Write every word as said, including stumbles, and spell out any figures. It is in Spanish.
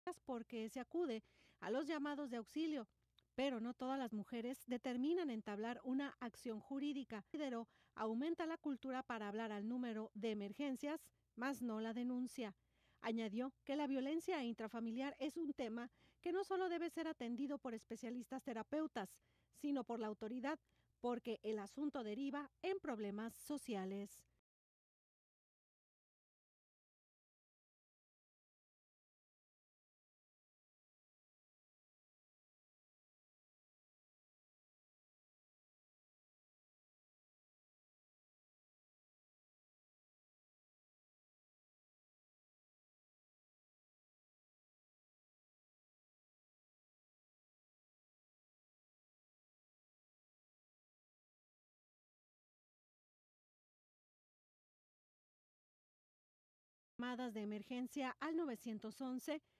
porque se acude a los llamados de auxilio, pero no todas las mujeres determinan entablar una acción jurídica. Pero aumenta la cultura para hablar al número de emergencias, más no la denuncia. Añadió que la violencia intrafamiliar es un tema que no solo debe ser atendido por especialistas terapeutas, sino por la autoridad, porque el asunto deriva en problemas sociales. Llamadas de emergencia al nueve once